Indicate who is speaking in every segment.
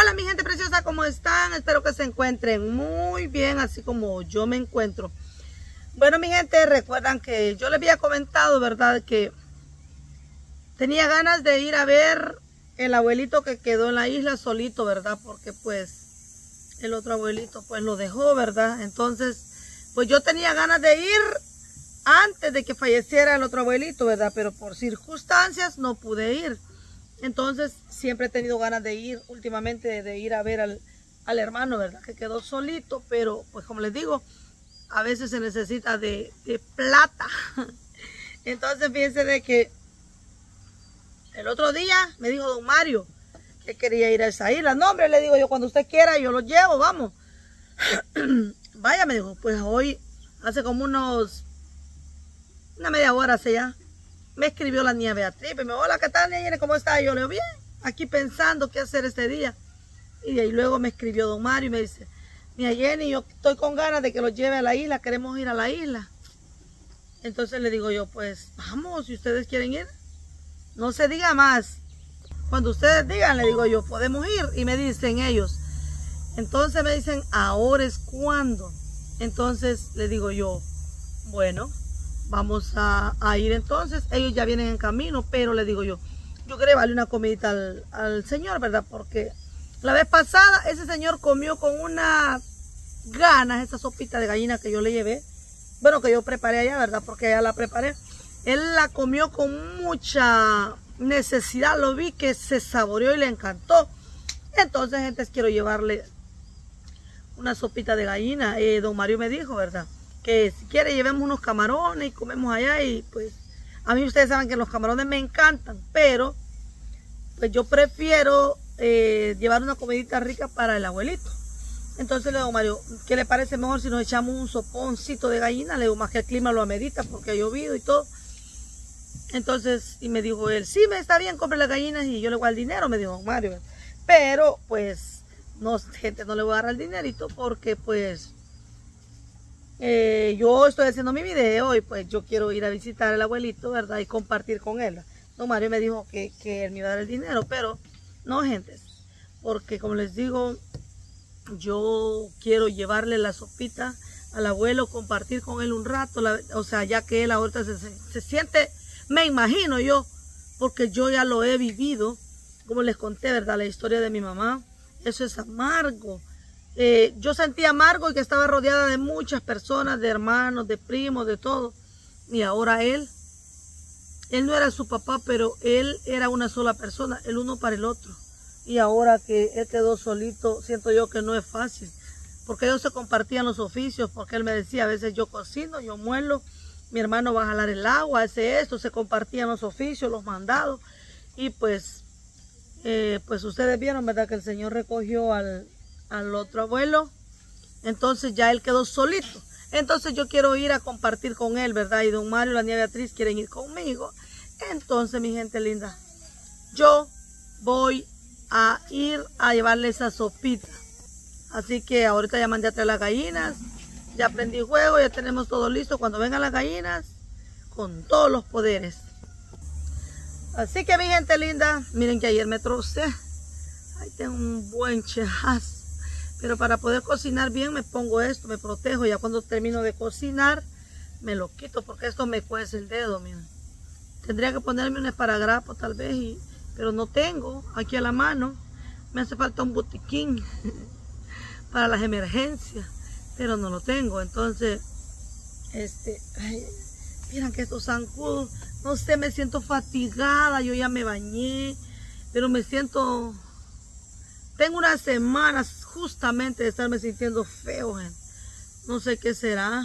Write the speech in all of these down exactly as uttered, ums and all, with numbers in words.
Speaker 1: Hola mi gente preciosa, ¿cómo están? Espero que se encuentren muy bien, así como yo me encuentro. Bueno mi gente, recuerdan que yo les había comentado, ¿verdad? Que tenía ganas de ir a ver el abuelito que quedó en la isla solito, ¿verdad? Porque pues el otro abuelito pues lo dejó, ¿verdad? Entonces pues yo tenía ganas de ir antes de que falleciera el otro abuelito, ¿verdad? Pero por circunstancias no pude ir. Entonces siempre he tenido ganas de ir últimamente, de, de ir a ver al, al hermano, ¿verdad? Que quedó solito, pero pues como les digo, a veces se necesita de, de plata. Entonces fíjense de que el otro día me dijo don Mario que quería ir a esa isla. No, hombre, le digo yo, cuando usted quiera yo lo llevo, vamos. Vaya, me dijo, pues hoy hace como unos, una media hora hace ya. Me escribió la niña Beatriz, me dijo, hola, ¿qué tal, niña? ¿Cómo está? Y yo le digo, bien, aquí pensando qué hacer este día. Y de ahí luego me escribió don Mario y me dice, niña Jenny, yo estoy con ganas de que los lleve a la isla, queremos ir a la isla. Entonces le digo yo, pues vamos, si ustedes quieren ir, no se diga más. Cuando ustedes digan, le digo yo, podemos ir. Y me dicen ellos, entonces me dicen, ahora es cuando. Entonces le digo yo, bueno, vamos a, a ir entonces. Ellos ya vienen en camino, pero le digo yo, yo quería darle una comidita al, al señor, ¿verdad? Porque la vez pasada ese señor comió con una ganas esa sopita de gallina que yo le llevé. Bueno, que yo preparé allá, ¿verdad? Porque allá la preparé. Él la comió con mucha necesidad, lo vi que se saboreó y le encantó. Entonces, gente, quiero llevarle una sopita de gallina. Eh, don Mario me dijo, ¿verdad? Que si quiere llevemos unos camarones y comemos allá. Y pues a mí ustedes saben que los camarones me encantan, pero pues yo prefiero eh, llevar una comidita rica para el abuelito. Entonces le digo, Mario, ¿qué le parece mejor si nos echamos un soponcito de gallina? Le digo, más que el clima lo amerita porque ha llovido y todo. Entonces, y me dijo él, sí, me está bien, compre las gallinas y yo le voy al dinero, me dijo Mario. Pero pues, no, gente, no le voy a dar el dinerito porque pues Eh, yo estoy haciendo mi video y pues yo quiero ir a visitar al abuelito, ¿verdad? Y compartir con él. Don Mario me dijo que, que él me iba a dar el dinero, pero no, gente, porque como les digo, yo quiero llevarle la sopita al abuelo, compartir con él un rato, la, o sea, ya que él ahorita se, se, se siente, me imagino yo, porque yo ya lo he vivido, como les conté, ¿verdad? La historia de mi mamá, eso es amargo. Eh, yo sentía amargo y que estaba rodeada de muchas personas, de hermanos, de primos, de todo. Y ahora él, él no era su papá, pero él era una sola persona, el uno para el otro. Y ahora que él quedó solito, siento yo que no es fácil. Porque ellos se compartían los oficios, porque él me decía, a veces yo cocino, yo muelo, mi hermano va a jalar el agua, hace esto, se compartían los oficios, los mandados. Y pues, eh, pues ustedes vieron, ¿verdad? Que el Señor recogió al... al otro abuelo, entonces ya él quedó solito. Entonces yo quiero ir a compartir con él, ¿verdad? Y don Mario y la niña Beatriz quieren ir conmigo. Entonces, mi gente linda, yo voy a ir a llevarle esa sopita. Así que ahorita ya mandé a traer las gallinas, ya aprendí juego, ya tenemos todo listo. Cuando vengan las gallinas, con todos los poderes. Así que, mi gente linda, miren que ayer me trocé. Ahí tengo un buen chejazo. Pero para poder cocinar bien me pongo esto, me protejo. Ya cuando termino de cocinar, me lo quito porque esto me cuece el dedo, miren. Tendría que ponerme un esparadrapo tal vez, y, pero no tengo aquí a la mano. Me hace falta un botiquín para las emergencias, pero no lo tengo. Entonces, este, ay, miren que estos zancudos, no sé, me siento fatigada. Yo ya me bañé, pero me siento... Tengo unas semanas justamente de estarme sintiendo feo, gente. No sé qué será.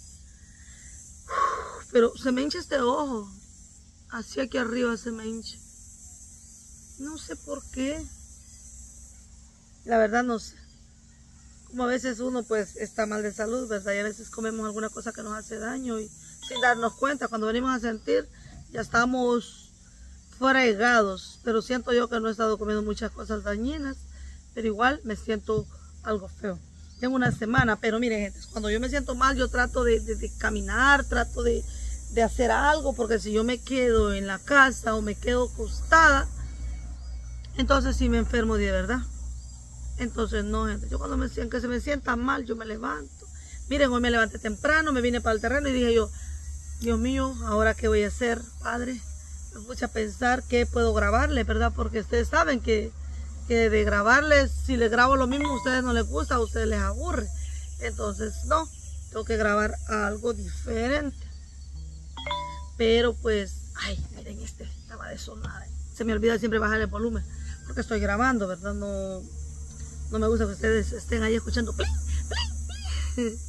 Speaker 1: Pero se me hincha este ojo. Así aquí arriba se me hincha. No sé por qué. La verdad no sé. Como a veces uno pues está mal de salud, ¿verdad? Y a veces comemos alguna cosa que nos hace daño y sin darnos cuenta, cuando venimos a sentir, ya estamos fregados. Pero siento yo que no he estado comiendo muchas cosas dañinas. Pero igual me siento algo feo. Tengo una semana, pero miren, gente, cuando yo me siento mal, yo trato de, de, de caminar, trato de, de hacer algo, porque si yo me quedo en la casa o me quedo acostada, entonces sí me enfermo de verdad. Entonces no, gente, yo cuando me siento que se me sienta mal, yo me levanto. Miren, hoy me levanté temprano, me vine para el terreno y dije yo, Dios mío, ¿ahora qué voy a hacer, Padre? Me puse a pensar qué puedo grabarle, ¿verdad? Porque ustedes saben que, que de grabarles, si les grabo lo mismo, a ustedes no les gusta, a ustedes les aburre. Entonces, no, tengo que grabar algo diferente. Pero pues, ay, miren, este estaba de sonar. Se me olvida siempre bajar el volumen, porque estoy grabando, ¿verdad? No, no me gusta que ustedes estén ahí escuchando. ¡Plin, plin, plin!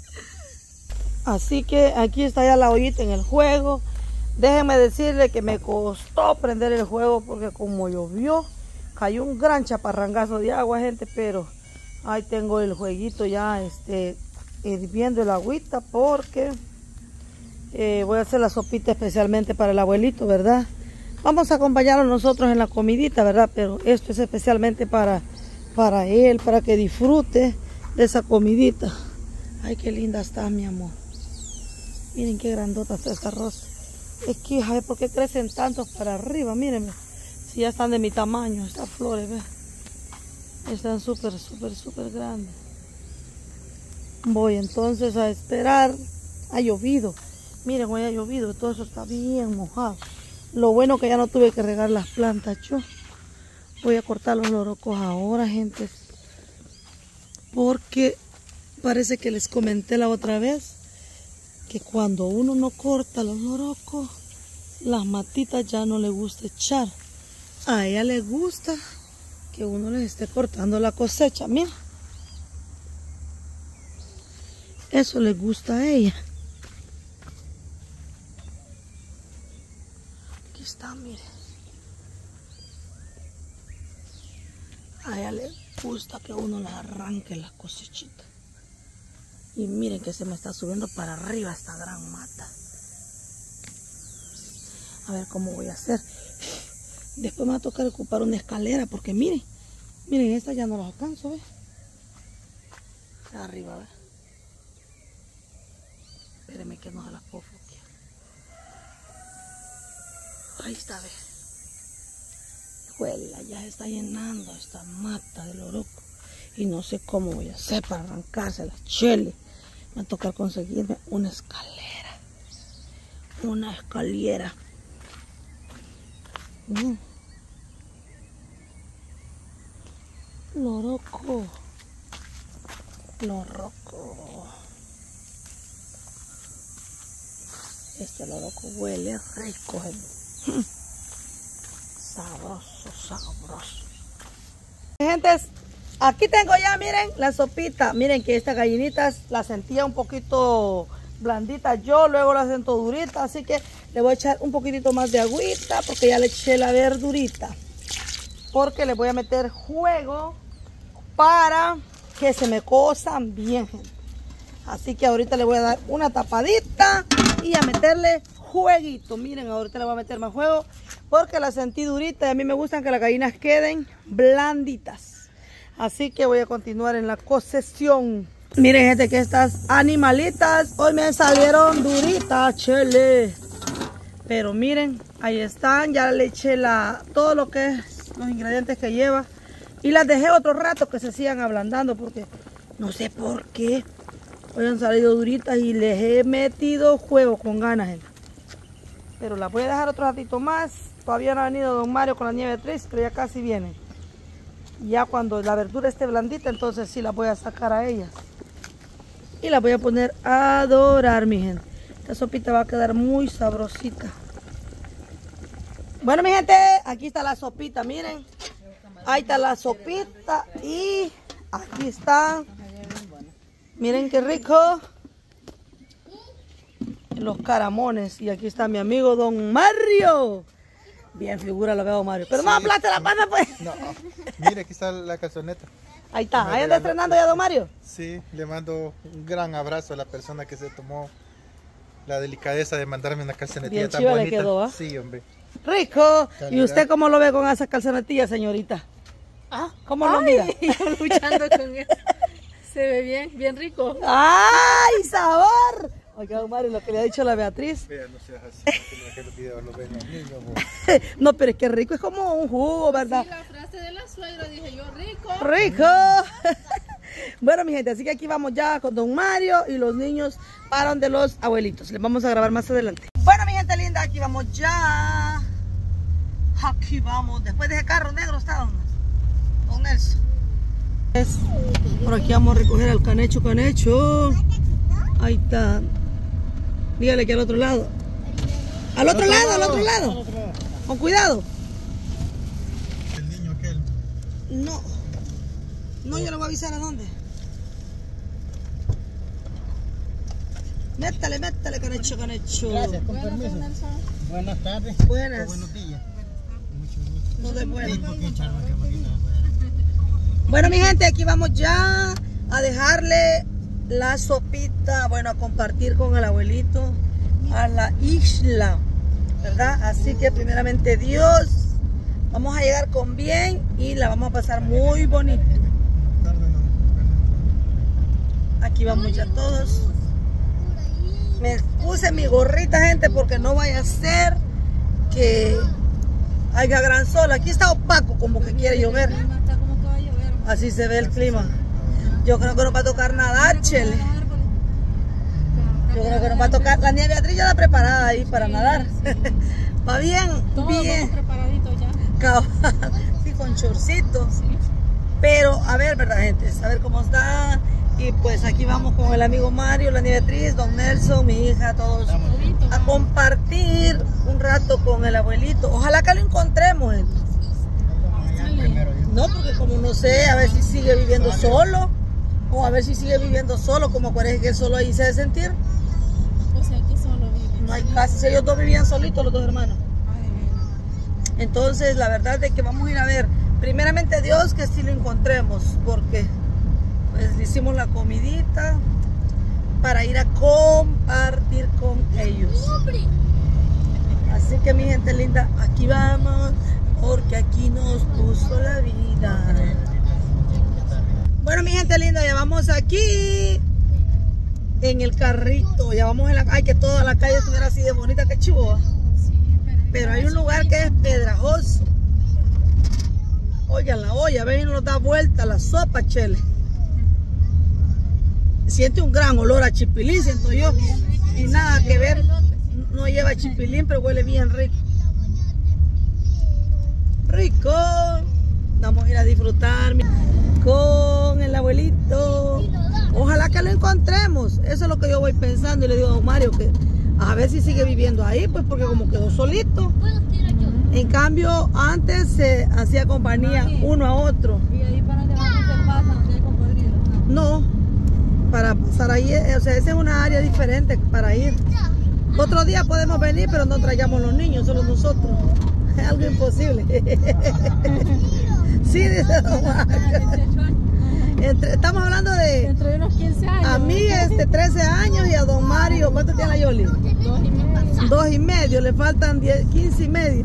Speaker 1: Así que aquí está ya la ollita en el juego. Déjenme decirle que me costó prender el juego porque como llovió, cayó un gran chaparrangazo de agua, gente, pero ahí tengo el jueguito ya este, hirviendo el agüita porque eh, voy a hacer la sopita especialmente para el abuelito, ¿verdad? Vamos a acompañarlo nosotros en la comidita, ¿verdad? Pero esto es especialmente para, para él, para que disfrute de esa comidita. Ay, qué linda está, mi amor. Miren qué grandota está esta rosa. Es que, ay, ¿por qué crecen tantos para arriba? Mírenme. Si ya están de mi tamaño, estas flores, ¿ves? Están súper, súper, súper grandes. Voy entonces a esperar. Ha llovido. Miren, hoy ha llovido. Todo eso está bien mojado. Lo bueno que ya no tuve que regar las plantas yo. Voy a cortar los lorocos ahora, gente. Porque parece que les comenté la otra vez que cuando uno no corta los lorocos, las matitas ya no le gusta echar. A ella le gusta que uno les esté cortando la cosecha. Mira, eso le gusta a ella. Aquí está, miren. A ella le gusta que uno le arranque la cosechita. Y miren que se me está subiendo para arriba esta gran mata. A ver cómo voy a hacer. Después me va a tocar ocupar una escalera porque miren, miren, esta ya no la alcanzo, ¿ves? Arriba, ¿ves? Espérenme que no se las puedo foquear. Ahí está, ¿ves? Juela, ya se está llenando esta mata de loroco. Y no sé cómo voy a hacer para arrancarse las cheles. Me va a tocar conseguirme una escalera. Una escalera. Mm. Loroco. Loroco. Este loroco huele rico. Mm. Sabroso, sabroso. Gentes, aquí tengo ya, miren, la sopita. Miren que estas gallinitas las sentía un poquito blanditas yo, luego las siento duritas, así que le voy a echar un poquitito más de agüita porque ya le eché la verdurita. Porque le voy a meter jugo para que se me cosan bien, gente. Así que ahorita le voy a dar una tapadita y a meterle jueguito. Miren, ahorita le voy a meter más juego porque la sentí durita y a mí me gustan que las gallinas queden blanditas. Así que voy a continuar en la cocción. Miren, gente, que estas animalitas hoy me salieron duritas, chele. Pero miren, ahí están. Ya le eché la, todo lo que es los ingredientes que lleva. Y las dejé otro rato que se sigan ablandando porque no sé por qué hoy han salido duritas y les he metido juego con ganas, gente. Pero las voy a dejar otro ratito más. Todavía no ha venido don Mario con la nieve triste, pero ya casi viene. Ya cuando la verdura esté blandita, entonces sí las voy a sacar a ellas. Y las voy a poner a dorar, mi gente. Esta sopita va a quedar muy sabrosita. Bueno, mi gente, aquí está la sopita, miren. Ahí está la sopita y aquí está. Miren qué rico. Los caramones. Y aquí está mi amigo don Mario. Bien figura lo veo, Mario. Pero sí, no aplaste la pata, pues. No,
Speaker 2: mire, aquí está la calzoneta.
Speaker 1: Ahí está. ¿Ahí anda estrenando ya, don Mario?
Speaker 2: Sí, le mando un gran abrazo a la persona que se tomó la delicadeza de mandarme una calzonetilla tan bonita. Le quedó, ¿eh? Sí, hombre.
Speaker 1: Rico. Calidad. ¿Y usted cómo lo ve con esa calzonetilla, señorita?
Speaker 3: Ah,
Speaker 1: ¿cómo lo mira?
Speaker 3: Yo luchando con eso. Se ve bien, bien rico.
Speaker 1: ¡Ay, sabor! Oiga, don Mario, lo que le ha dicho la Beatriz.
Speaker 2: Vea, no seas así, no que los videos los ven los niños.
Speaker 1: No, pero es que rico, es como un jugo, ¿verdad?
Speaker 3: Sí, la frase de la suegra, dije yo, rico.
Speaker 1: ¡Rico! Bueno, mi gente, así que aquí vamos ya con don Mario y los niños para donde los abuelitos. Les vamos a grabar más adelante. Bueno, mi gente linda, aquí vamos ya. Aquí vamos. Después de ese carro negro está don, don Nelson. Por aquí vamos a recoger al canecho, canecho. Ahí está. Dígale que al otro lado. Al otro lado, al otro lado. Con cuidado.
Speaker 2: El niño aquel.
Speaker 1: No. No, yo le voy a avisar a dónde. Métale, métale, canecho, canecho.
Speaker 4: Gracias, con
Speaker 3: Buenas,
Speaker 4: permiso.
Speaker 3: Nelson.
Speaker 4: Buenas tardes.
Speaker 1: Buenas.
Speaker 4: Buenos días. Mucho gusto.
Speaker 1: No de buenas.
Speaker 4: Sí, porque echarme que poquito afuera.
Speaker 1: Bueno, mi gente, aquí vamos ya a dejarle la sopita, bueno, a compartir con el abuelito a la isla, ¿verdad? Así que primeramente Dios, vamos a llegar con bien y la vamos a pasar muy bonito. Aquí vamos ya todos. Me puse mi gorrita, gente, porque no vaya a ser que haya gran sol. Aquí está opaco, como que quiere llover.
Speaker 3: Está como que va a llover.
Speaker 1: Así se ve el clima. Yo creo que nos va a tocar nadar, chele. Yo creo que nos va a tocar. La niña Beatriz ya está preparada ahí para nadar. Va bien,
Speaker 3: Todos
Speaker 1: bien.
Speaker 3: preparaditos ya.
Speaker 1: Cabal, sí, con chorcito. Pero a ver, verdad, gente, a ver cómo está. Y pues aquí vamos con el amigo Mario, la niña Beatriz, don Nelson, mi hija, todos a compartir un rato con el abuelito. Ojalá que lo encontremos, gente. No, porque como no sé, a ver si sigue viviendo solo. O a ver si sigue viviendo solo, como parece que él solo ahí se debe sentir.
Speaker 3: O sea, aquí solo vive.
Speaker 1: No hay casi, si ellos dos vivían solitos, los dos hermanos.
Speaker 3: Ay, de veras.
Speaker 1: Entonces, la verdad es que vamos a ir a ver, primeramente Dios, que sí lo encontremos, porque pues le hicimos la comidita para ir a compartir con ellos. Así que mi gente linda, aquí vamos, porque aquí nos puso la vida. Bueno, mi gente linda, ya vamos aquí en el carrito, ya vamos en la calle, que toda la calle estuviera así de bonita, que chivo. Pero hay un lugar que es pedrajoso. Oigan la olla, ven y nos da vuelta la sopa, chele. Siente un gran olor a chipilín, siento yo. Y nada que ver, no lleva chipilín, pero huele bien rico. Rico. Vamos a ir a disfrutar con el abuelito. Ojalá que lo encontremos. Eso es lo que yo voy pensando. Y le digo a don Mario que a ver si sigue viviendo ahí, pues porque como quedó solito. En cambio, antes se hacía compañía uno a otro.
Speaker 3: Y ahí para donde vamos se pasa, donde hay cocodrilos.
Speaker 1: No, para pasar ahí, o sea, esa es una área diferente para ir. Otro día podemos venir, pero no traigamos los niños, solo nosotros. Es algo imposible. Sí, dice don Mario. Entre, estamos hablando de...
Speaker 3: Dentro de unos quince años.
Speaker 1: A mí, este, trece años, y a don Mario, ¿cuánto tiene la Yoli?
Speaker 3: Dos y medio.
Speaker 1: Dos y medio, le faltan diez, quince y medio.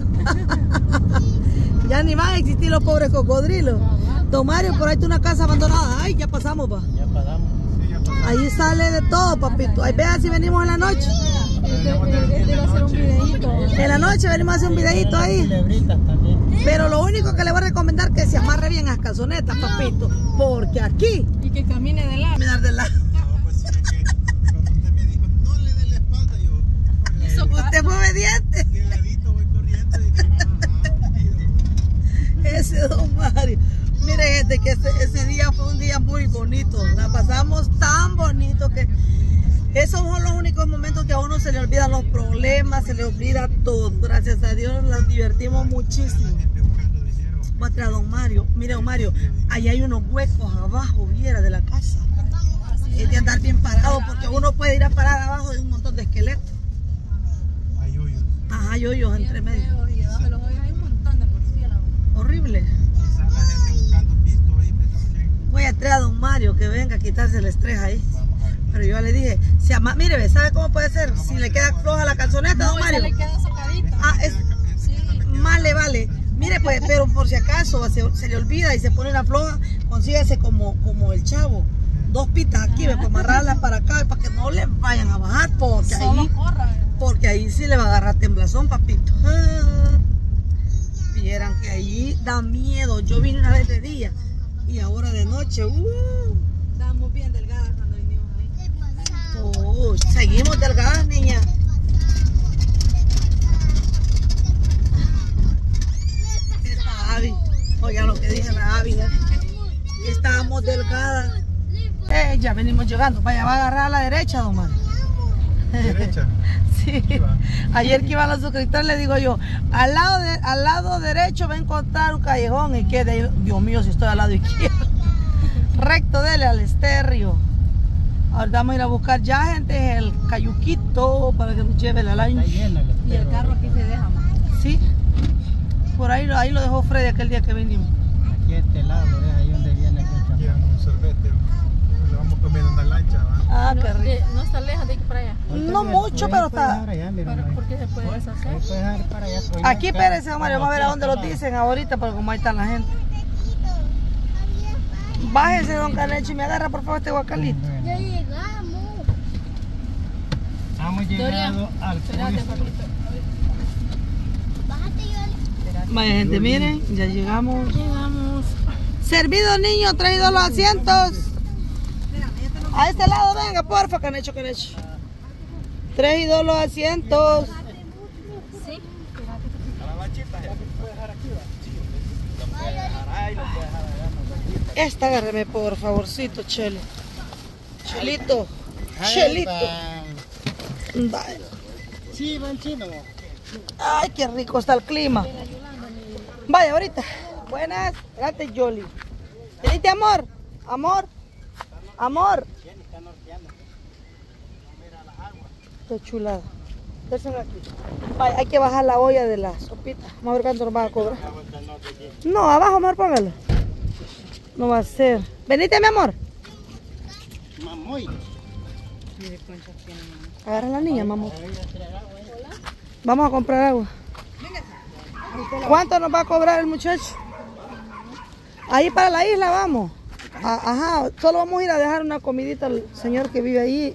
Speaker 1: Ya ni van a existir los pobres cocodrilos. Don Mario, por ahí está una casa abandonada. Ay, ya pasamos, pa.
Speaker 4: Ya pasamos.
Speaker 1: Ahí sale de todo, papito. Ahí vean si venimos en la noche.
Speaker 3: Este, este va a hacer un videíto.
Speaker 1: En la noche venimos a hacer un videito ahí.
Speaker 4: Culebritas también.
Speaker 1: Pero lo único que le voy a recomendar es que se amarre bien las calzonetas, papito. Porque aquí...
Speaker 3: Y que camine de lado.
Speaker 1: Caminar de lado.
Speaker 2: No, pues sí, es que cuando usted me dijo, no le dé la espalda, yo...
Speaker 3: Eso
Speaker 1: Usted fue obediente.
Speaker 2: De ladito voy corriendo y dije, ah,
Speaker 1: Ese don Mario. Mire, gente, que ese, ese día fue un día muy bonito. La pasamos tan bonito que esos son los únicos momentos que a uno se le olvidan los problemas, se le olvida todo. Gracias a Dios nos divertimos muchísimo. Voy a traer a don Mario. Mire, don Mario, ahí hay unos huecos abajo, viera, de la casa. Es de andar bien parado porque uno puede ir a parar abajo de un montón de esqueletos.
Speaker 2: hay hoyos.
Speaker 1: Ajá, hay hoyos entre medio.
Speaker 3: Y debajo de los hoyos hay un montón de murciélagos.
Speaker 1: Horrible.
Speaker 2: Quizás la gente buscando pisto ahí, pensando que...
Speaker 1: Voy a traer a don Mario que venga a quitarse el estrés ahí.
Speaker 2: Vamos a ver.
Speaker 1: Pero yo le dije, si ama, mire, ¿sabe cómo puede ser? Si le queda floja la calzoneta, don
Speaker 3: No, esa
Speaker 1: Mario.
Speaker 3: le queda socadita.
Speaker 1: Ah, es, más le vale. Mire, pues, pero por si acaso se, se le olvida y se pone la floja, consíguese como, como el chavo. dos pitas aquí, para amarrarlas para acá, para que no les vayan a bajar, porque
Speaker 3: Solo
Speaker 1: ahí,
Speaker 3: corra.
Speaker 1: porque ahí sí le va a agarrar temblazón, papito. Ah, vieran que ahí da miedo. Yo vine una vez de día y ahora de noche, uh,
Speaker 3: Estábamos bien delgadas cuando vinimos ahí.
Speaker 1: uh, seguimos delgadas, niña. Esta Abby, oigan lo que dije la Abby, ¿eh? Estábamos delgadas. Eh, ya venimos llegando. Vaya, va a agarrar a la derecha, don Mario.
Speaker 2: ¿Derecha?
Speaker 1: Sí. Ayer que iban los suscriptores le digo yo, al lado, de, al lado derecho va a encontrar un callejón y que de, Dios mío, si estoy al lado izquierdo. Recto, dele al estéreo. Ahora vamos a ir a buscar ya gente el cayuquito para que nos lleve la
Speaker 4: Está
Speaker 1: lancha.
Speaker 4: lleno el
Speaker 3: Y el
Speaker 4: estero
Speaker 3: carro aquí
Speaker 4: ahorita.
Speaker 3: se deja más.
Speaker 1: Sí. Por ahí, ahí lo dejó Freddy aquel día que vinimos.
Speaker 4: Aquí a este lado, lo deja ahí donde viene aquel champán.
Speaker 2: Llevamos un sorbete. Lo vamos comiendo en una lancha, ¿va?
Speaker 1: Ah,
Speaker 3: no,
Speaker 1: qué rico.
Speaker 3: de- no está lejos de aquí para allá.
Speaker 4: Ahorita
Speaker 1: No
Speaker 4: puedes-
Speaker 1: mucho,
Speaker 4: puedes-
Speaker 1: pero
Speaker 4: puedes
Speaker 1: está-
Speaker 4: dejar allá, mira,
Speaker 3: Pero
Speaker 4: ahí.
Speaker 3: ¿por qué se puede deshacer?
Speaker 4: Ahí puedes dejar para allá, pues,
Speaker 1: Aquí,
Speaker 4: acá.
Speaker 1: espérese, don Mario, vamos a ver a dónde lo
Speaker 4: Aquí,
Speaker 1: dicen ahorita, porque como ahí está la gente. Bájese, don Canecho, y me agarra por favor este guacalito.
Speaker 4: Bueno.
Speaker 5: Ya llegamos.
Speaker 4: Hemos
Speaker 3: Dorian,
Speaker 4: llegado al
Speaker 3: espérate,
Speaker 4: puesto.
Speaker 3: papito.
Speaker 5: Bájate, yo.
Speaker 1: Vaya gente, miren, ya llegamos. Llegamos. Servido, niño, traído los asientos. A este lado, venga, porfa, Canecho, Canecho. Traído los asientos.
Speaker 3: Sí.
Speaker 1: Esta agárreme, por favorcito, Chelo. Chelito. Chelito. Dale.
Speaker 4: Sí, van chino.
Speaker 1: Ay, qué rico está el clima. Vaya, ahorita. Buenas. Gracias, Yoli. Venite, amor. Amor. Amor. Qué chulada. Déjenlo aquí. Vaya, hay que bajar la olla de la sopita. Vamos a ver cuánto nos van a cobrar. No, abajo, mejor póngalo. No va a ser. Venite, mi amor.
Speaker 4: Mamoy.
Speaker 1: Agarra a la niña, mamá. Vamos a comprar agua. ¿Cuánto nos va a cobrar el muchacho? Ahí para la isla vamos. A- Ajá, solo vamos a ir a dejar una comidita al señor que vive ahí.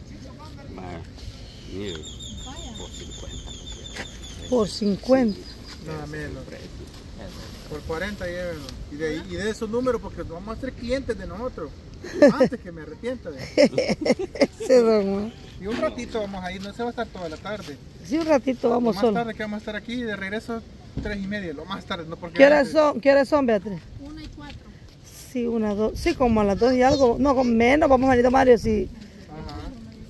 Speaker 1: Por cincuenta.
Speaker 2: Nada menos. Por cuarenta llévenlo. Y de, y de esos números, porque vamos a ser clientes de nosotros. Antes que me arrepienta. De...
Speaker 1: Ese don Juan.
Speaker 2: Y un ratito vamos a ir, no se va a estar toda la tarde.
Speaker 1: Sí, un ratito
Speaker 2: Lo
Speaker 1: vamos
Speaker 2: más
Speaker 1: solo.
Speaker 2: tarde que vamos a estar aquí, de regreso, tres y media. Lo más tarde, no porque...
Speaker 1: ¿Qué horas
Speaker 2: antes-
Speaker 1: son, ¿Qué horas son, Beatriz?
Speaker 3: Una y cuatro.
Speaker 1: Sí, una, dos. Sí, como a las dos y algo. No, con menos vamos a ir a Mario. Sí.
Speaker 2: Ajá.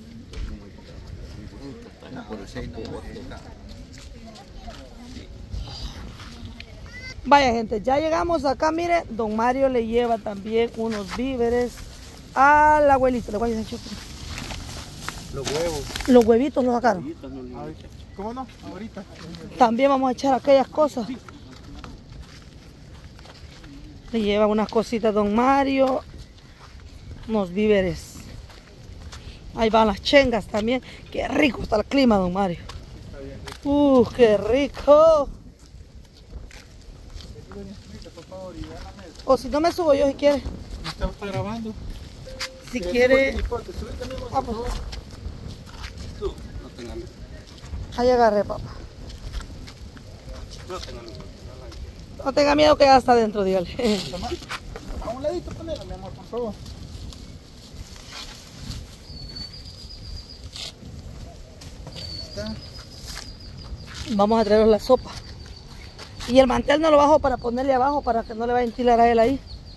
Speaker 1: Vaya gente, ya llegamos acá, mire, don Mario le lleva también unos víveres a la abuelita. Le voy a decir,
Speaker 2: Los huevos.
Speaker 1: los huevitos los sacaron.
Speaker 2: Ahorita. ¿Cómo no? Ahorita.
Speaker 1: También vamos a echar aquellas cosas. Le lleva unas cositas don Mario, unos víveres. Ahí van las chengas también. Qué rico está el clima, don Mario. Uh, qué rico. O si no me subo yo si quiere.
Speaker 2: ¿Usted está grabando?
Speaker 1: Si quiere. Ah, pues. Ahí agarré, papá. No tenga miedo que ya está dentro, dígale.
Speaker 2: A un ladito ponelo, mi amor, por favor. Está.
Speaker 1: Vamos a traeros la sopa. Y el mantel no lo bajo para ponerle abajo para que no le vaya a ventilar a él ahí.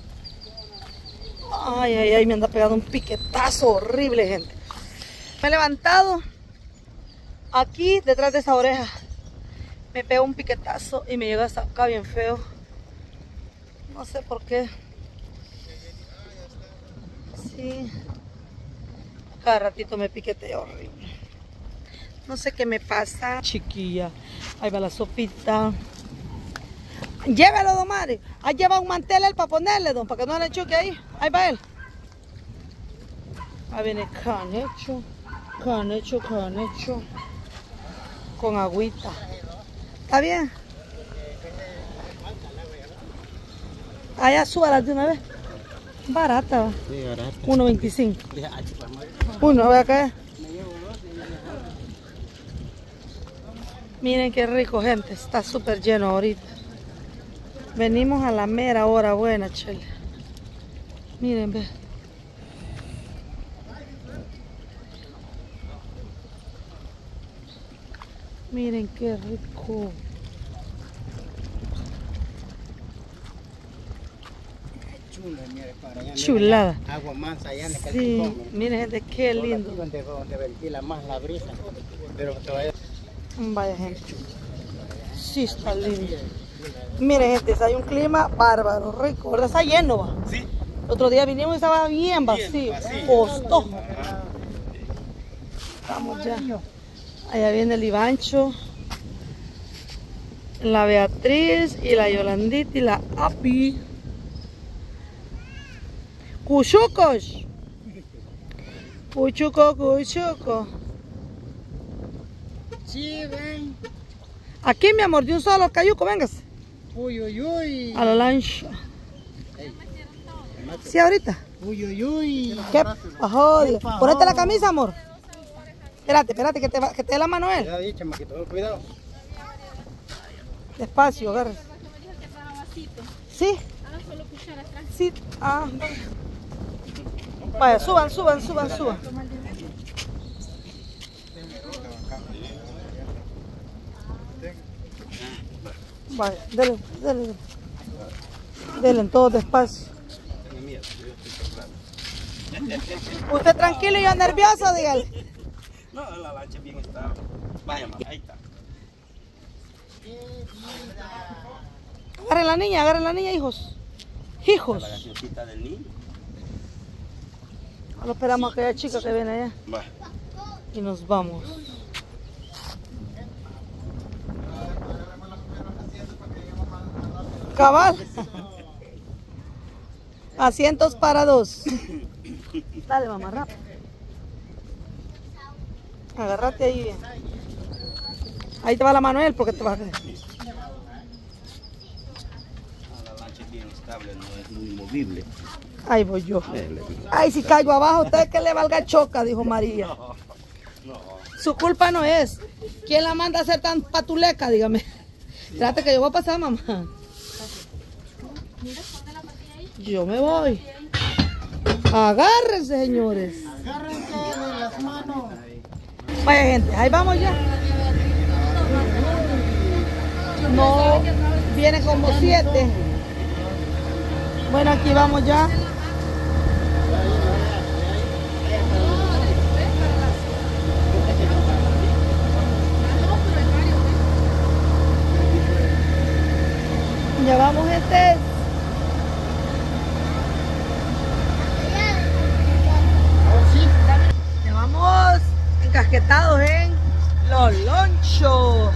Speaker 1: Ay, ay, ay, me anda pegando un piquetazo horrible, gente. Me he levantado aquí detrás de esa oreja. Me pegó un piquetazo y me llegó hasta acá bien feo. No sé por qué. Sí. Cada ratito me piquetea horrible. No sé qué me pasa. Chiquilla. Ahí va la sopita. Llévelo, don Mario. Ahí lleva un mantel él para ponerle, don, para que no le choque ahí. Ahí va él. Ahí viene canecho. Canecho, canecho. Con agüita. ¿Está bien? Allá súbala de una vez. Barata, va.
Speaker 4: Sí, barata.
Speaker 1: uno veinticinco.
Speaker 4: Ya, chupa, madre.
Speaker 1: Uno, voy a caer. Miren qué rico, gente. Está súper lleno ahorita. Venimos a la mera hora buena, chele. Miren, ve. Miren qué rico.
Speaker 4: Chula, mire, para allá.
Speaker 1: Chulada.
Speaker 4: Agua mansa allá en el
Speaker 1: Sí,
Speaker 4: calzón.
Speaker 1: miren, gente, qué lindo.
Speaker 4: Donde, donde ventila más la brisa. Pero todavía.
Speaker 1: Vaya, gente. Sí, está lindo. Miren, gente, hay un clima bárbaro, rico, ¿verdad? Está lleno, va.
Speaker 4: Sí.
Speaker 1: El otro día vinimos y estaba bien vacío. Costó. Vamos ya. Allá viene el Ivancho, la Beatriz y la Yolandita y la Api. Cuchucos. Cuchuco, cuchuco.
Speaker 4: Sí, ven.
Speaker 1: Aquí, mi amor, de un solo cayuco, véngase.
Speaker 4: Uy, uy, uy.
Speaker 1: A la lancha. Sí, ahorita.
Speaker 4: Uy, uy, uy.
Speaker 1: ¿Qué pasó? Ponete la camisa, amor. Espérate, espérate, que te, va- que te dé la mano él.
Speaker 4: Ya dije, chamaquito, cuidado.
Speaker 1: Despacio, agarres.
Speaker 3: Me dijo que trajo vasito.
Speaker 1: ¿Sí?
Speaker 3: Ah, solo cuchara atrás.
Speaker 1: Sí. Ah, vaya. Vaya, suban, suban, suban, suban. Vaya, dele, dele, dele. Dele en todo despacio. Usted tranquilo y yo nervioso, dígale.
Speaker 6: No, la lancha bien estable. Vaya, ma, ahí está.
Speaker 1: Agarren la niña, agarren la niña, hijos. Hijos.
Speaker 6: La cancioncita del niño.
Speaker 1: Ahora esperamos a aquella chica que viene allá.
Speaker 6: Va.
Speaker 1: Y nos vamos. Cabal. Asientos para dos. Dale, mamá, rápido. Agárrate ahí bien. Ahí te va la Manuel porque te va a...
Speaker 6: No, la lancha es bien estable, no es muy movible.
Speaker 1: Ahí voy yo.
Speaker 6: Eh, le digo.
Speaker 1: Ay, si caigo abajo, usted que le valga choca, dijo María.
Speaker 6: No.
Speaker 1: Su culpa no es. ¿Quién la manda a ser tan patuleca? Dígame. Trate que yo voy a pasar, mamá. Yo me voy. Agárrense, señores.
Speaker 4: Agárrense de las manos.
Speaker 1: Vaya, gente, ahí vamos ya. No, viene como siete. Bueno, aquí vamos ya. Ya vamos, gente. Ya vamos encasquetados en los lonchos.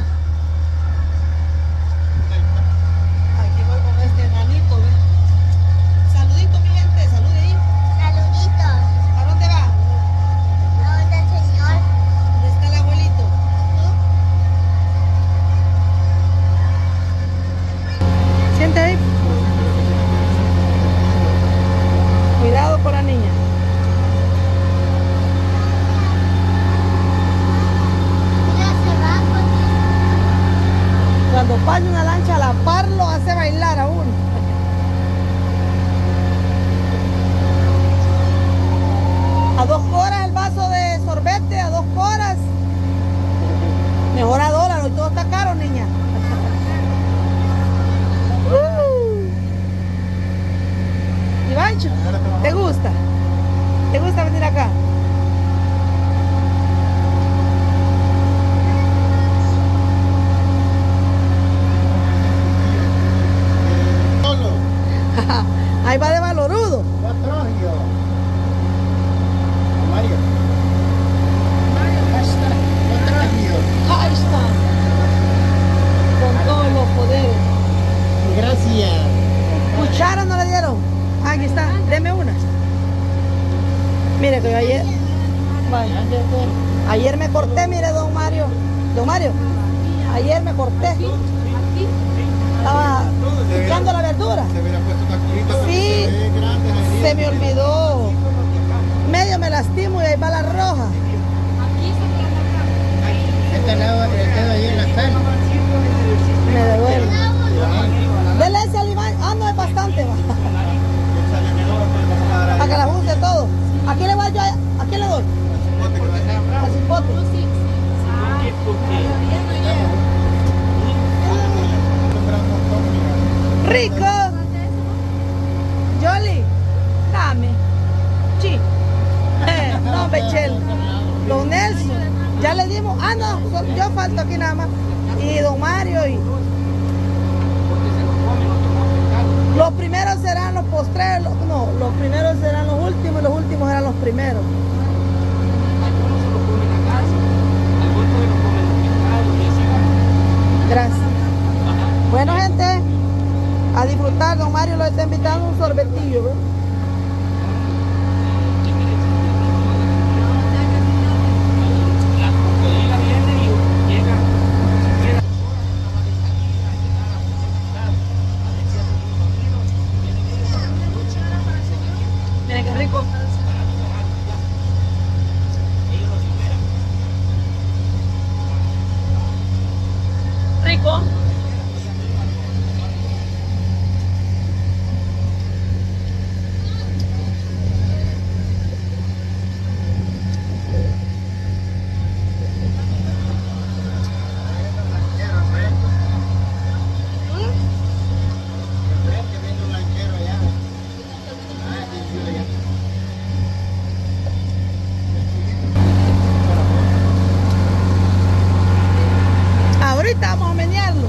Speaker 1: Aquí voy con este enanito, ¿ves? Saludito, mi gente, salude ahí.
Speaker 5: Saluditos.
Speaker 1: ¿A dónde va?
Speaker 5: ¿A dónde, señor?
Speaker 1: ¿Dónde está el abuelito? Siente ahí. Cuidado con la niña.
Speaker 5: Mira, se va con...
Speaker 1: Cuando pasa una lancha a la par lo hace bailar a uno. A dos horas el vaso de sorbete, a dos horas. Mejor a dólar, hoy todo está caro, niña. Uh. Ivancho, ¿te gusta? ¿Te gusta venir acá?
Speaker 4: Solo.
Speaker 1: Ahí va de valorudo.
Speaker 4: Cuatro yo. Mario. Hashtag cuatro yo.
Speaker 1: Ahí está. Con todos los poderes.
Speaker 4: Gracias.
Speaker 1: ¿Cuchara no le dieron? Aquí está, deme una. Mire que yo ayer, vaya, ayer me corté, mire, don Mario. Don Mario, ayer me corté. Estaba picando la verdura.
Speaker 2: Se hubiera puesto una curita porque
Speaker 1: Sí,
Speaker 2: se ve grande ahí.
Speaker 1: se me olvidó. Medio me lastimo y ahí va la roja.
Speaker 4: Este lado, el dedo ahí en la cara.
Speaker 1: Me devuelve. Dele ese al Iván. Ah, no, es bastante. Va. Para que la use todo. ¿A quién le voy yo? ¿A quién le doy? Al cipote. Rico. Jolly, dame. Sí. Eh, no, Bechel. Don Nelson, ya le dimos. Ah, no, yo falto aquí nada más. Y don Mario. Y los primeros serán los postreros. los- No, los primeros serán los últimos y los últimos serán los primeros. Gracias. Bueno, gente, a disfrutar. Don Mario lo está invitando a un sorbetillo, ¿ves? Miren qué rico. Rico. Ahorita vamos a menearlo.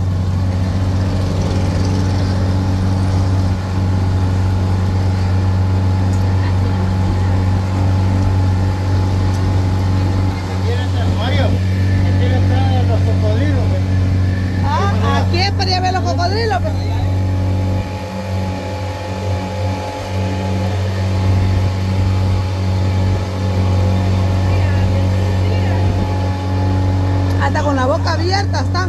Speaker 4: Mario, aquí le traen los cocodrilos.
Speaker 1: Ah, aquí es para ir a ver los cocodrilos. Pues. Hasta con la boca abierta están.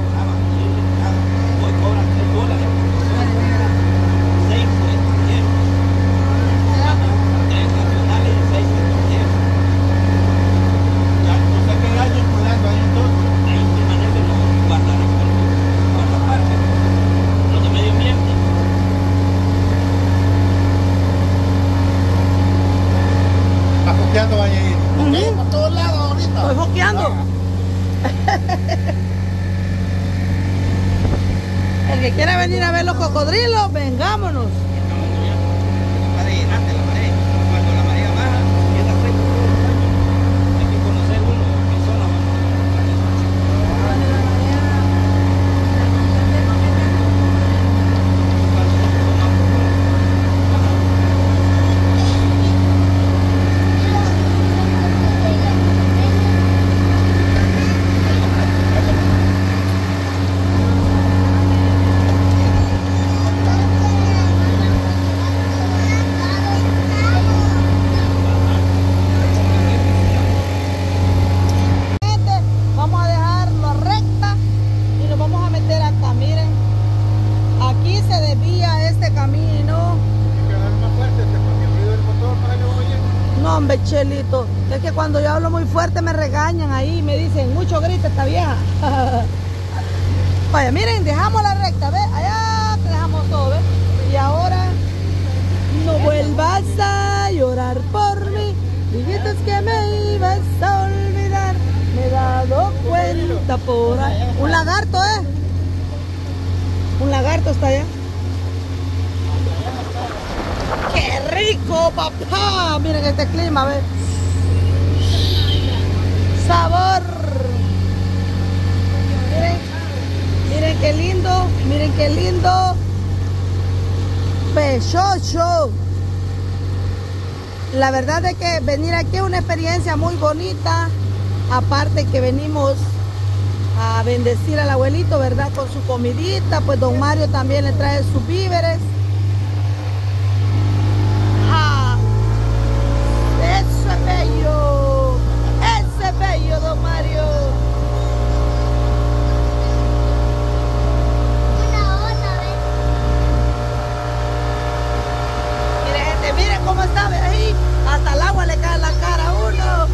Speaker 6: Hoy cobran tres dólares. Seis extranjeros. Tres nacionales y seis extranjeros. Ya no sé qué año pagando ahí entonces. Ahí permanece los guardarrecursos, guardaparques, los de medio ambiente.
Speaker 2: Está copiando vaya ahí.
Speaker 1: Ujú.
Speaker 2: Por todos lados ahorita.
Speaker 1: Estoy foqueando. El que quiera venir a ver los cocodrilos, vengámonos.
Speaker 6: Para llenarte la marea. Cuando la marea baja, empieza a seco. Hay que conocer uno en persona.
Speaker 1: Vamos a dejarlo recta y nos vamos a meter acá. Miren, aquí se desvía este camino.
Speaker 2: Hay que dar más fuerte este, porque el ruido del motor para que oye.
Speaker 1: No, hombre, Chelito, es que cuando yo hablo muy fuerte me regañan ahí, me dicen, mucho grita esta vieja. Vaya, miren, dejamos la recta, ¿ves? Allá te dejamos todo, ¿ves? Y ahora, no vuelvas a llorar por mí, dijiste que me ibas a olvidar, me he dado cuenta por ahí. Un lagarto, ¿eh? Un lagarto está allá. ¡Qué rico, papá! Miren este clima, ¿ves? Sabor. Miren, miren qué lindo, miren qué lindo. Pechocho. La verdad es que venir aquí es una experiencia muy bonita. Aparte que venimos a bendecir al abuelito, ¿verdad? Con su comidita, pues don Mario también le trae sus víveres. ¡Ah! ¡Eso es bello! ¡Ese es bello, don Mario!
Speaker 5: Una hora.
Speaker 1: Hasta el agua le cae en la cara a uno.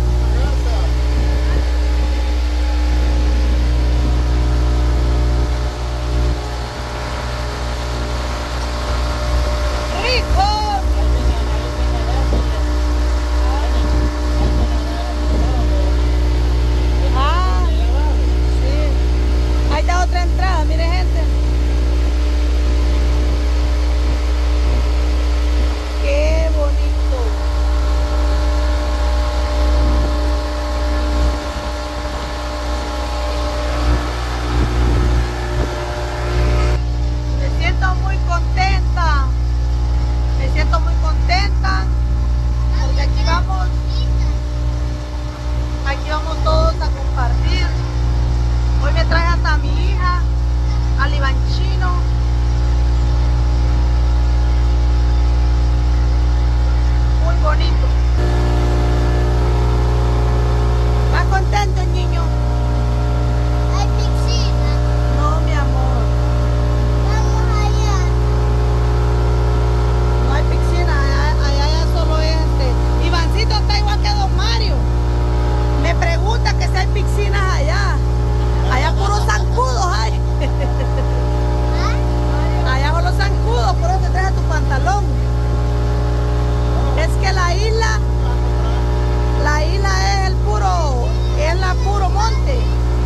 Speaker 1: Otra entrada, mire gente. Qué bonito. Me siento muy contenta. Me siento muy contenta. Porque aquí vamos. Aquí vamos todos a compartir. Hoy me traje hasta a mi hija, al Ivanchino. Muy bonito. ¿Estás contento, niño?
Speaker 5: Hay piscina.
Speaker 1: No, mi amor.
Speaker 5: Vamos allá.
Speaker 1: No hay piscina. Allá, allá ya solo es este. Ivancito está igual que Don Mario. Me pregunta que si hay piscinas allá. Allá puros zancudos hay. Allá son los zancudos, por eso te traes tu pantalón. Es que la isla, la isla es el puro, es la puro monte.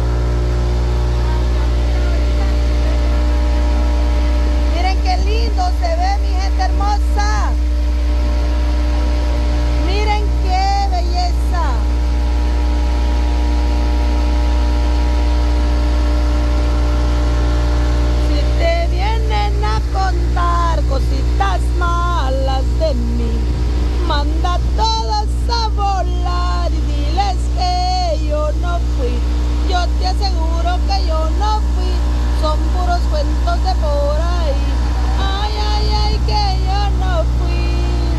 Speaker 1: Miren qué lindo se ve, mi gente hermosa. Miren qué belleza. Contar cositas malas de mí, manda a todas a volar y diles que yo no fui. Yo te aseguro que yo no fui, son puros cuentos de por ahí. Ay, ay, ay, que yo no fui.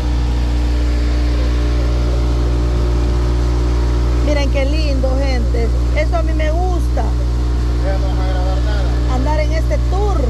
Speaker 1: Miren qué lindo, gente. Eso a mí me gusta.
Speaker 2: No vamos a grabar nada.
Speaker 1: Andar en este tour.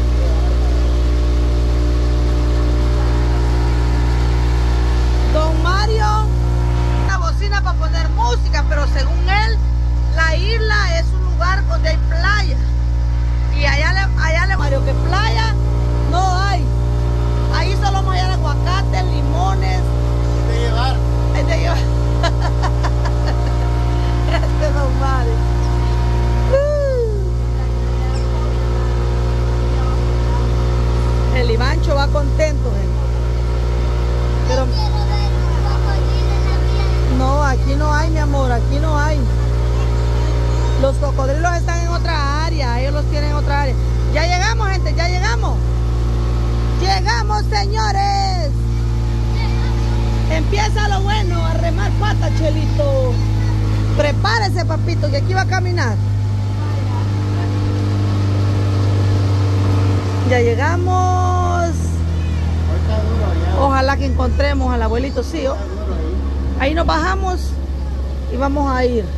Speaker 1: Don Mario, una bocina para poner música, pero según él, la isla es un lugar donde hay playa. Y allá le, allá le Mario, que playa no hay. Ahí solo vamos a hallar aguacates, limones.
Speaker 2: Hay de llevar.
Speaker 1: Hay de llevar. Este Don Mario. Uh. El Ivancho va contento, gente. Pero no, aquí no hay, mi amor, aquí no hay. Los cocodrilos están en otra área, ellos los tienen en otra área. Ya llegamos, gente, ya llegamos. Llegamos, señores. Empieza lo bueno, a remar pata, Chelito. Prepárese, papito, que aquí va a caminar. Ya llegamos. Ojalá que encontremos al abuelito, sí. ¿Oh? Ahí nos bajamos y vamos a ir.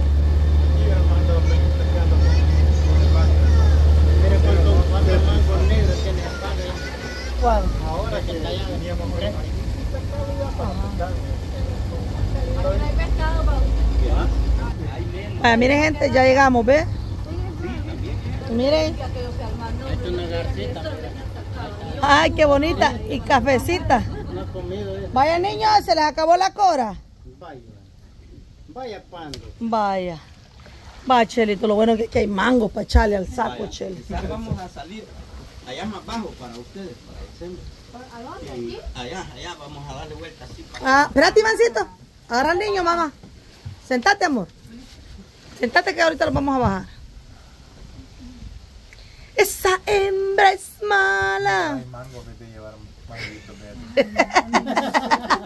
Speaker 1: ¿Cuál?
Speaker 2: Ahora que veníamos por ahí.
Speaker 1: Vaya, miren, gente, ya llegamos, ¿ves? Miren.
Speaker 4: Esto es una garcita.
Speaker 1: Ay, qué bonita. Y cafecita.
Speaker 4: No ha comido eso.
Speaker 1: Vaya, niños, se les acabó la cora.
Speaker 4: Vaya. Vaya pando.
Speaker 1: Vaya. Va, Chelito, lo bueno es que, que hay mangos para echarle al saco, Cheli.
Speaker 6: Quizás vamos a salir allá más abajo para ustedes, para el centro.
Speaker 3: ¿A dónde? ¿Aquí?
Speaker 6: Allá, allá, vamos a darle vuelta así. Para...
Speaker 1: Ah, espérate, Ivancito. Agarra al niño, mamá. Sentate, amor. Sentate que ahorita lo vamos a bajar. Esa hembra es mala.
Speaker 2: Hay mango que te llevaron manguitos,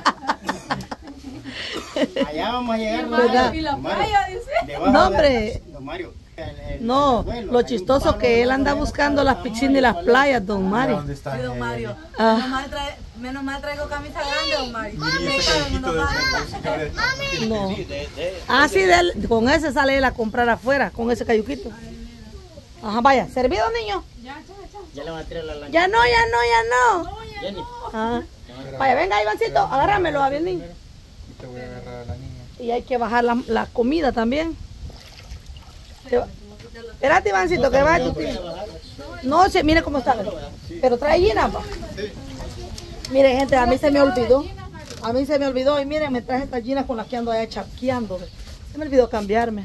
Speaker 4: Allá vamos a llegar.
Speaker 1: ¿Verdad?
Speaker 3: Y la
Speaker 4: Mario,
Speaker 3: playa, dice.
Speaker 4: debajo
Speaker 1: No,
Speaker 4: de-
Speaker 1: hombre.
Speaker 4: Don Mario, el- el-
Speaker 1: No,
Speaker 4: el abuelo,
Speaker 1: lo
Speaker 4: hay un
Speaker 1: chistoso
Speaker 4: palo
Speaker 1: que él
Speaker 4: debajo
Speaker 1: anda
Speaker 4: de
Speaker 1: buscando
Speaker 4: esa
Speaker 1: las piscinas y las playas, don Mario.
Speaker 2: ¿Dónde está?
Speaker 7: Sí, don Mario.
Speaker 1: Ah.
Speaker 7: Menos, mal trae- menos mal traigo camisa grande, don Mario.
Speaker 2: Mire, ese callejito de
Speaker 1: No.
Speaker 6: Sí, de, de,
Speaker 1: Ah, sí, de él- con ese sale él a comprar afuera, con ese cayuquito. Ajá, vaya, ¿servido, niño?
Speaker 4: Ya le van a tirar la lancha.
Speaker 1: Ya no, ya no, ya no.
Speaker 4: Jenny,
Speaker 1: Ah. Vaya, venga, Ivancito, agárramelo a bien, niño.
Speaker 2: te voy a agarrar a la niña.
Speaker 1: Y hay que bajar la, la comida también. Te va- Espérate, Ivancito, que va tu tío. No, che, mire cómo está. Pero trae llena, pa. Mire, gente, a mí se me olvidó. A mí se me olvidó. Y miren, me traje estas llenas con las que ando allá charqueando. Se me olvidó cambiarme.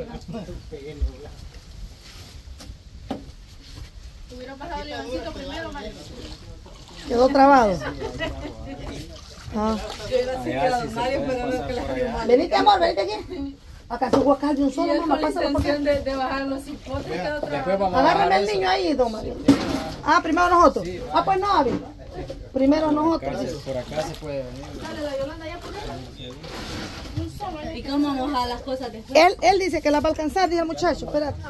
Speaker 3: Hubiera pasado el leoncito primero, Mario.
Speaker 1: Quedó trabado. Ah.
Speaker 7: Yo iba a decir que a don Mario, pero veo que la salió mal.
Speaker 1: Venite, amor, venite aquí. Acá su guacal de un
Speaker 7: Y
Speaker 1: solo,
Speaker 7: él
Speaker 1: mamá,
Speaker 7: con la
Speaker 1: pásalo por acá.
Speaker 7: intención de, de bajar los hipotes quedó trabado.
Speaker 1: Agárrame el niño ahí, don Mario. Ah, primero nosotros. Ah, pues no, Avi. Primero nosotros.
Speaker 4: Por acá se puede venir.
Speaker 3: Dale, la Yolanda ya por ahí. Un solo.
Speaker 7: ¿Y cómo vamos a las cosas después?
Speaker 1: Él, él dice que la va a alcanzar, dice el muchacho. Espérate.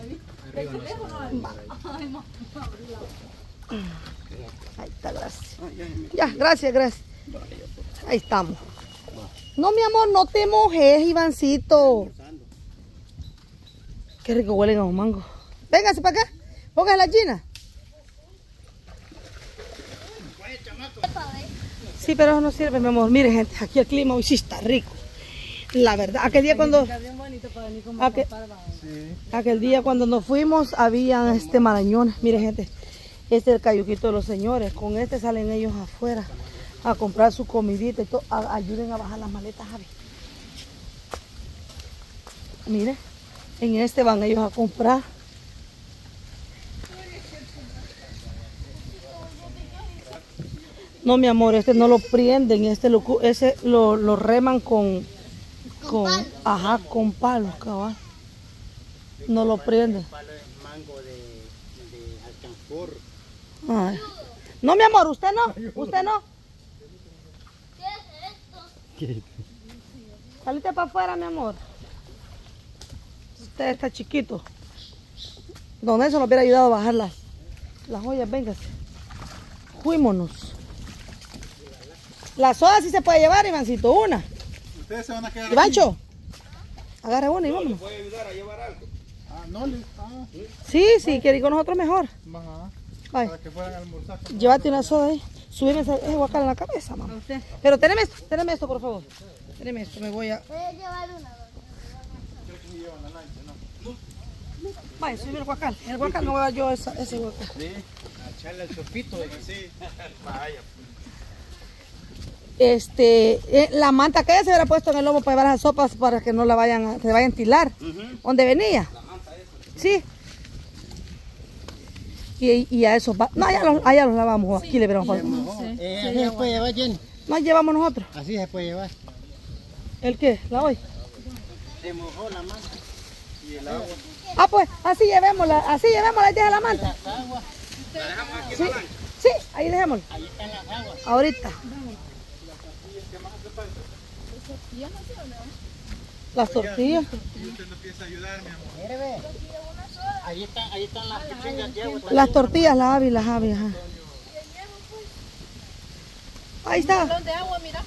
Speaker 1: Ahí está, gracias. Ya, gracias, gracias. Ahí estamos. No, mi amor, no te mojes, Ivancito. Qué rico huelen a los mangos. Véngase para acá. Póngase la gina. Sí, pero eso no sirve, mi amor. Mire, gente, aquí el clima hoy sí está rico. La verdad, aquel día cuando... Aquel, aquel día cuando nos fuimos, habían este marañones. Mire, gente, este es el cayuquito de los señores. Con este salen ellos afuera a comprar su comidita y todo. A- ayuden a bajar las maletas, Javi. Mire, en este van ellos a comprar. No, mi amor, este no lo prenden, este lo, cu- ese lo, lo reman con, con, ajá, con palos, cabal. No lo prenden.
Speaker 4: Palo es mango de, de alcanfor.
Speaker 1: Ay. No, mi amor, usted no, usted no.
Speaker 5: ¿Qué es esto?
Speaker 1: Salite para afuera, mi amor. Usted está chiquito. Don Nelson nos hubiera ayudado a bajar las, las ollas, véngase. Fuímonos. La soda sí se puede llevar, Ivancito, una.
Speaker 2: Ustedes se van a quedar aquí.
Speaker 1: Ivancho, agarra una y vámonos.
Speaker 6: ¿Puede ayudar a llevar algo?
Speaker 2: Ah, no le. Ah,
Speaker 1: Sí, sí, quiere ir con nosotros mejor.
Speaker 2: ajá.
Speaker 1: Ay,
Speaker 2: Para que fueran a almorzar.
Speaker 1: llévate una soda ahí. Súbeme ese, ese guacal en la cabeza, mamá. Pero teneme esto, teneme esto, por favor. Teneme esto, me voy a...
Speaker 5: Voy a llevar una.
Speaker 1: Vaya, subime el guacal. El guacal no voy a dar yo esa, ese guacal.
Speaker 4: Sí, a echarle el sopito. Sí. Vaya.
Speaker 1: Este, eh, la manta que ella se hubiera puesto en el lomo para llevar las sopas para que no la vayan a, se vayan a tilar. ¿Dónde venía? Sí. Y, y a eso va. No, allá los, allá los lavamos. Aquí le veremos.
Speaker 4: Eh, así se puede llevar, Jenny.
Speaker 1: No llevamos nosotros.
Speaker 4: Así se puede llevar.
Speaker 1: ¿El qué? ¿La hoy?
Speaker 4: Se mojó la manta. Y el agua.
Speaker 1: Ah, pues, así llevémosla, así llevémosla, deja la manta. Sí, sí, ahí dejémosla.
Speaker 4: Ahí están las aguas.
Speaker 1: Ahorita. Las tortillas.
Speaker 2: Y usted no piensa ayudar, mi amor.
Speaker 4: Mire, ve. Ahí están, ahí están las pichingas de agua.
Speaker 1: Las tortillas, las aves, las aves, ajá. Ahí está.
Speaker 3: ¿Dónde agua, mira?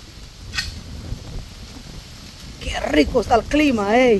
Speaker 1: Qué rico está el clima, ey.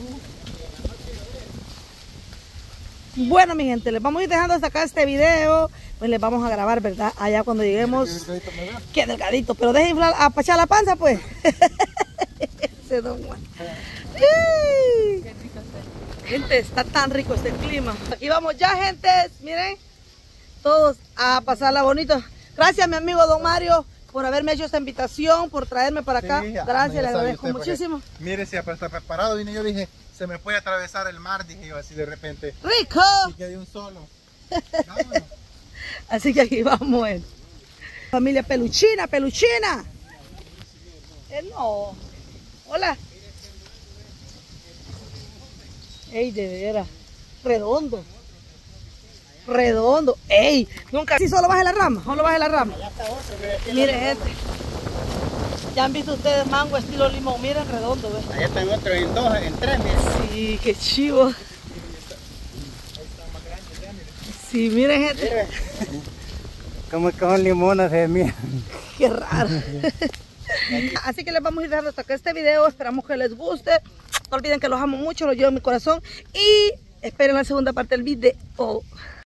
Speaker 1: Bueno, mi gente, les vamos a ir dejando hasta acá este video. Pues les vamos a grabar, ¿verdad? Allá cuando lleguemos. Qué delgadito, pero dejen inflar, apachar la panza, pues. Ese don Juan. ¡Ey! Gente, está tan rico este clima. Aquí vamos ya, gente. Miren, todos a pasarla bonito. Gracias, mi amigo don Mario, por haberme hecho esta invitación, por traerme para acá.
Speaker 2: Sí,
Speaker 1: Gracias,
Speaker 2: no, ya
Speaker 1: le
Speaker 2: sabe
Speaker 1: agradezco
Speaker 2: usted, porque,
Speaker 1: muchísimo.
Speaker 2: Mire, si para estar preparado, vine yo dije, se me puede atravesar el mar, dije yo así de repente.
Speaker 1: ¡Rico!
Speaker 2: Y quedé un solo. Vámonos.
Speaker 1: Así que aquí vamos. eh. Familia Peluchina, Peluchina. Eh, no. Hola. Ey, de veras. Redondo. Redondo. Ey, nunca. Si solo baje la rama, solo baje la rama. Mire, gente. Ya han visto ustedes mango estilo limón. Miren, redondo, ¿ves?
Speaker 4: Allá están otros en dos, en tres, mire.
Speaker 1: Sí, qué chivo. Sí, miren, gente.
Speaker 4: Mire. Como que son limonas de mí.
Speaker 1: Qué raro. Así que les vamos a ir dejando hasta acá este video. Esperamos que les guste. No olviden que los amo mucho, los llevo en mi corazón. Y esperen la segunda parte del video.